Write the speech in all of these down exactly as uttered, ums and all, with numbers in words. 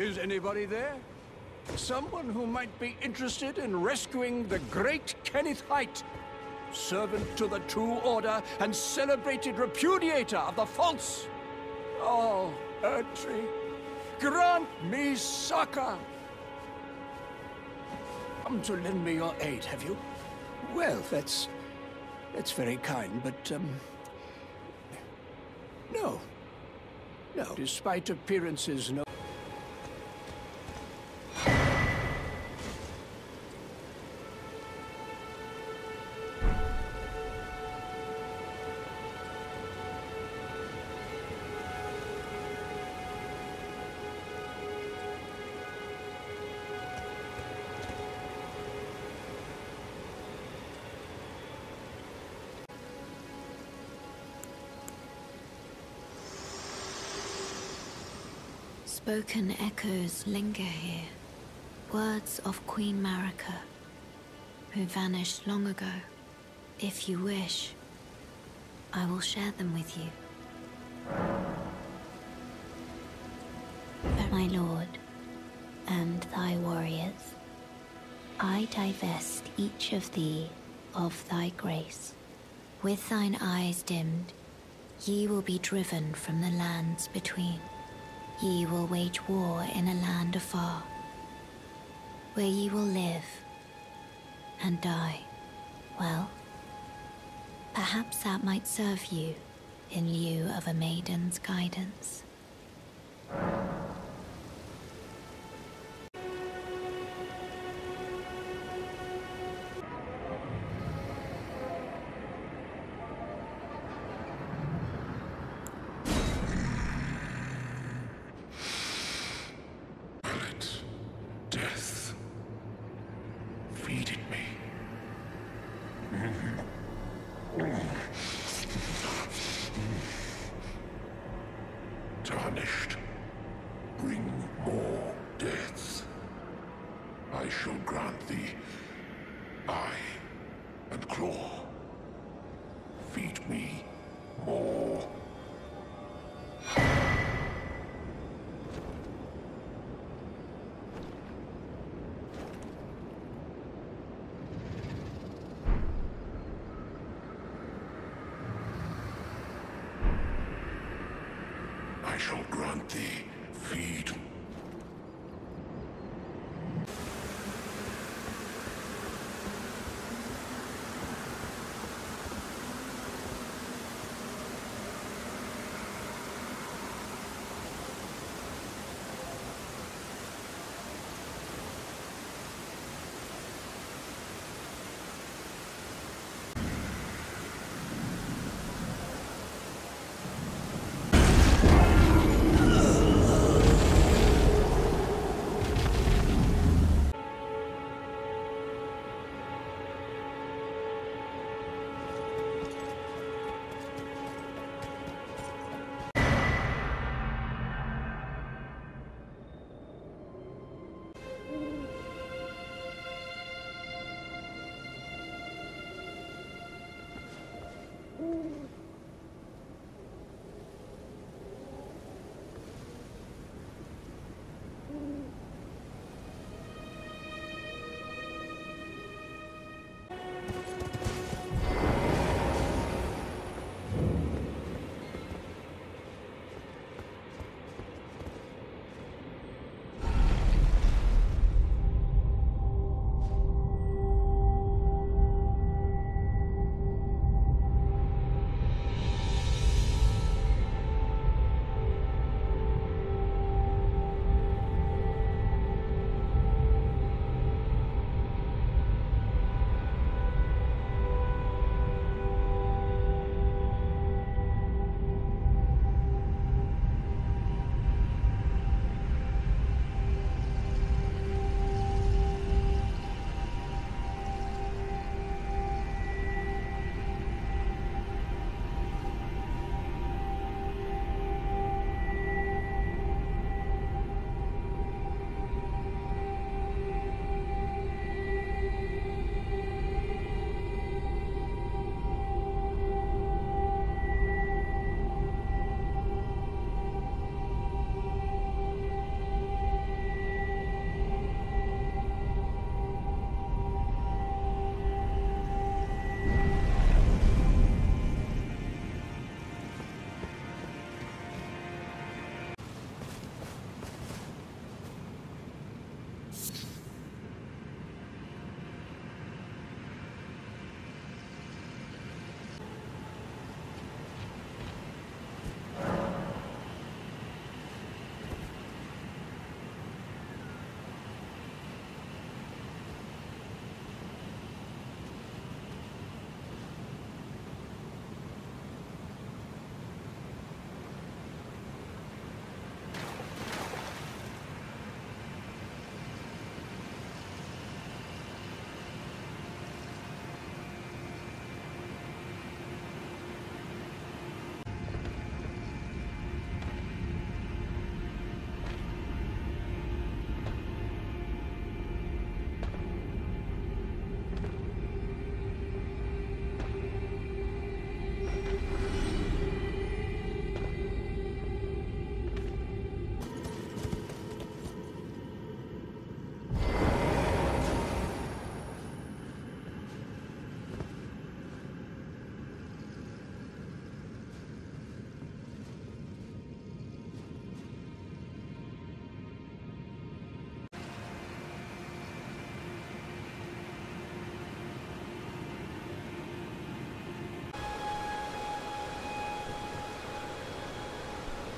Is anybody there? Someone who might be interested in rescuing the great Kenneth Haight, servant to the True Order and celebrated repudiator of the false. Oh, Erdtree, grant me succor. Come to lend me your aid, have you? Well, that's... that's very kind, but, um... no. No. Despite appearances, no... Spoken echoes linger here, words of Queen Marika, who vanished long ago. If you wish, I will share them with you. My lord, and thy warriors, I divest each of thee of thy grace. With thine eyes dimmed, ye will be driven from the lands between. Ye will wage war in a land afar, where ye will live and die. Well, perhaps that might serve you in lieu of a maiden's guidance. Tarnished, bring more deaths. I shall grant thee eye and claw. Feed me more. I shall grant thee feed.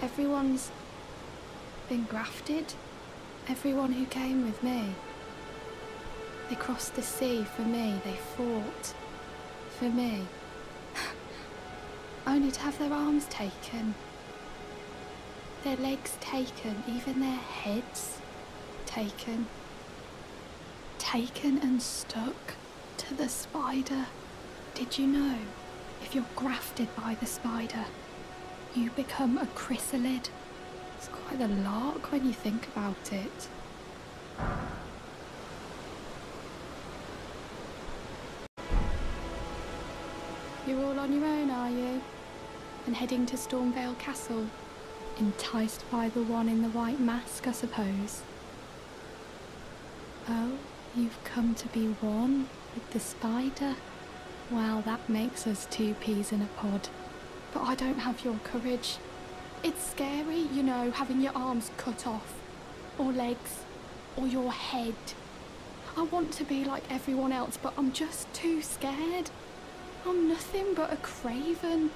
Everyone's been grafted. Everyone who came with me. They crossed the sea for me. They fought for me. Only to have their arms taken. Their legs taken. Even their heads taken. Taken and stuck to the spider. Did you know, if you're grafted by the spider, you become a chrysalid? It's quite a lark when you think about it. You're all on your own, are you? And heading to Stormvale Castle? Enticed by the one in the white mask, I suppose. Oh, you've come to be one with the spider? Well, that makes us two peas in a pod. But I don't have your courage. It's scary, you know, having your arms cut off. Or legs. Or your head. I want to be like everyone else, but I'm just too scared. I'm nothing but a craven.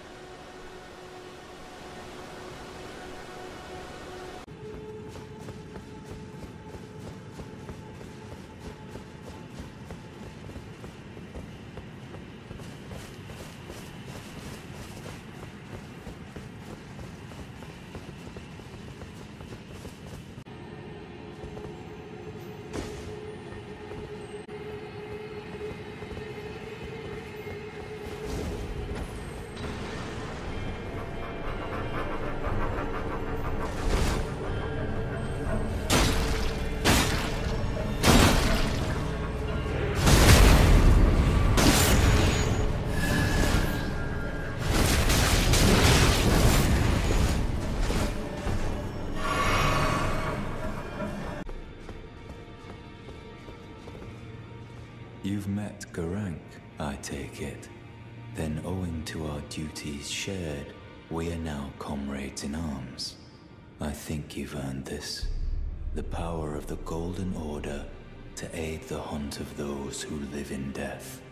You've met Geraint, I take it. Then owing to our duties shared, we are now comrades in arms. I think you've earned this. The power of the Golden Order to aid the hunt of those who live in death.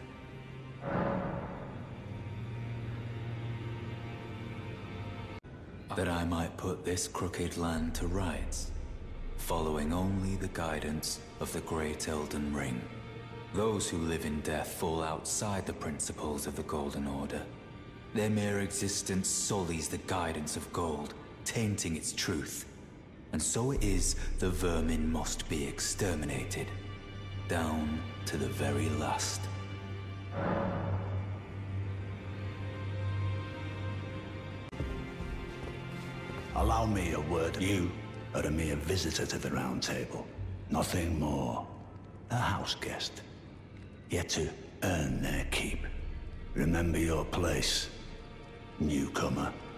That I might put this crooked land to rights, following only the guidance of the Great Elden Ring. Those who live in death fall outside the principles of the Golden Order. Their mere existence sullies the guidance of gold, tainting its truth. And so it is the vermin must be exterminated, down to the very last. Allow me a word. You are a mere visitor to the Round Table. Nothing more. A house guest. Yet to earn their keep. Remember your place, newcomer.